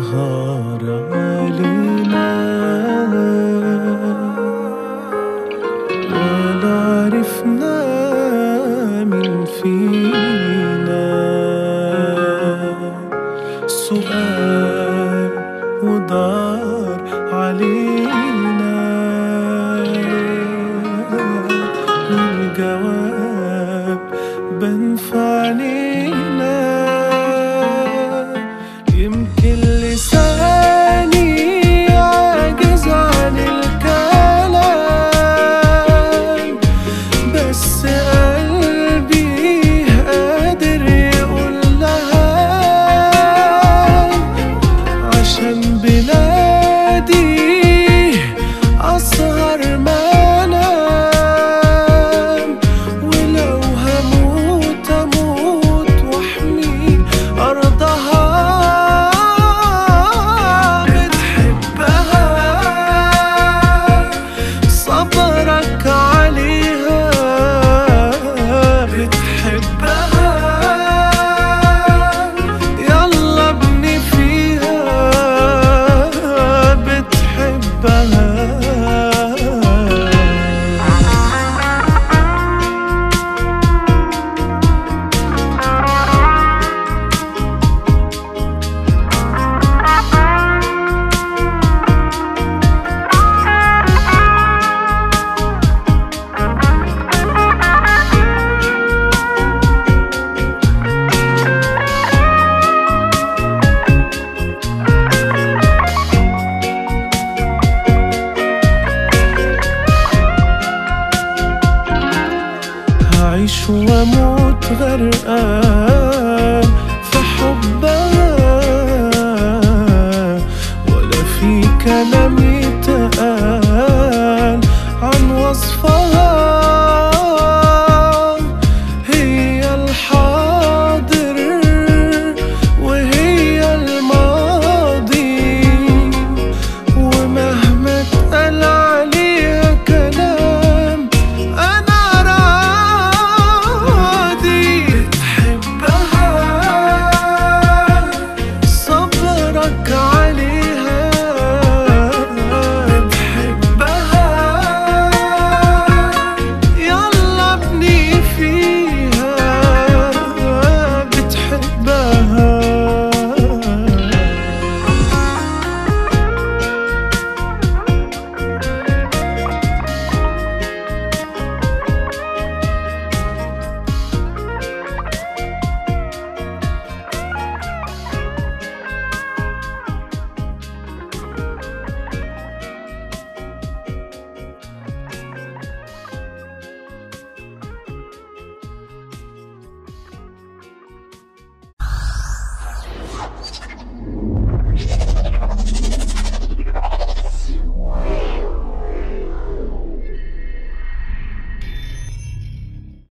سهر علينا ولا عرفنا مين فينا. سؤال ودار علينا والجواب بان في عينينا. يمكن لساني عاجز عن الكلام، بس قلبي قادر يقول لها عشان بلادي أسهر ما أنام، ولو هموت أموت وأحمي أرضها. صبرك عليها بتحبها، يلا ابني فيها بتحبها. أعيش وأموت غرقان في حبها، ولا في كلام